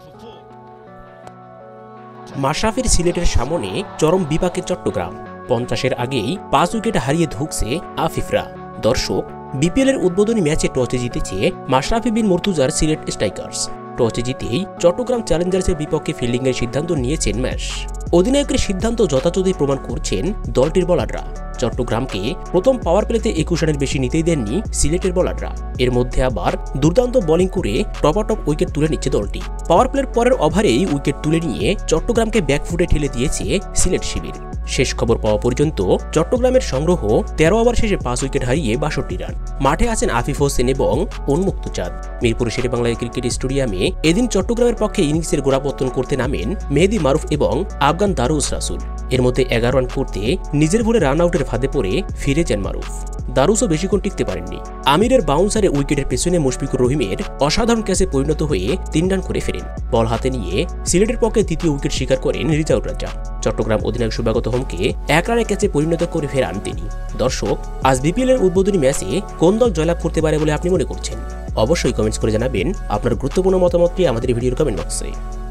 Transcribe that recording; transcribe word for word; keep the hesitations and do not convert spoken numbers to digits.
মাশরাফির সিলেটের সামনে চরম বিপাকে চট্টগ্রাম। পঞ্চাশের আগেই পাঁচ উইকেট হারিয়ে ধুঁকছে আফিফরা। দর্শক, বিপিএলের উদ্বোধনী ম্যাচে টসে জিতেছে মাশরাফি বিন মুর্তুজার সিলেট স্ট্রাইকার্স। টসে জিতেই চট্টগ্রাম চ্যালেঞ্জার্সের বিপক্ষে ফিল্ডিংয়ের সিদ্ধান্ত নিয়েছেন ম্যাশ। অধিনায়কের সিদ্ধান্ত যথাযথই প্রমাণ করছেন দলটির বোলাররা। চট্টগ্রামকে প্রথম পাওয়ার প্লেতে একুশ রানের বেশি নিতেই দেননি সিলেটের বোলাররা। এর মধ্যে আবার দুর্দান্ত বোলিং করে টপাটপ উইকেট তুলে নিচ্ছে দলটি। পাওয়ার প্লের পরের ওভারেই উইকেট তুলে নিয়ে চট্টগ্রামকে ব্যাকফুটে ঠেলে দিয়েছে সিলেট শিবির। শেষ খবর পাওয়া পর্যন্ত চট্টগ্রামের সংগ্রহ তেরো ওভার শেষে পাঁচ উইকেট হারিয়ে বাষট্টি রান। মাঠে আছেন আফিফ হোসেন এবং উন্মুক্ত চাঁদ। মিরপুর শেরে বাংলা ক্রিকেট স্টেডিয়ামে এদিন চট্টগ্রামের পক্ষে ইনিংসের গোড়াপত্তন করতে নামেন মেহেদী মারুফ এবং আফগান দারুস রাসুল। এর মধ্যে এগারো রান করতে নিজের ভুলে রান আউটের ফাঁদে পড়ে ফিরে যান মারুফ। দারুসও বেশিক্ষণ টিকতে পারেননি। আমিরের বাউন্সারে উইকেটের পেছনে মুশফিকুর রহিমের অসাধারণ ক্যাচে পরিণত হয়ে তিন রান করে ফেরেন। বল হাতে নিয়ে সিলেটের পক্ষে দ্বিতীয় উইকেট শিকার করেন রিজাউর রাজা। চট্টগ্রাম অধিনায়ক সুব্রত হোমকে এক রানে ক্যাচে পরিণত করে ফেরান তিনি। দর্শক, আজ বিপিএলের উদ্বোধনী ম্যাচে কোন দল জয়লাভ করতে পারে বলে আপনি মনে করছেন? অবশ্যই কমেন্টস করে জানাবেন আপনার গুরুত্বপূর্ণ মতামতটি আমাদের ভিডিওর কমেন্ট বক্সে।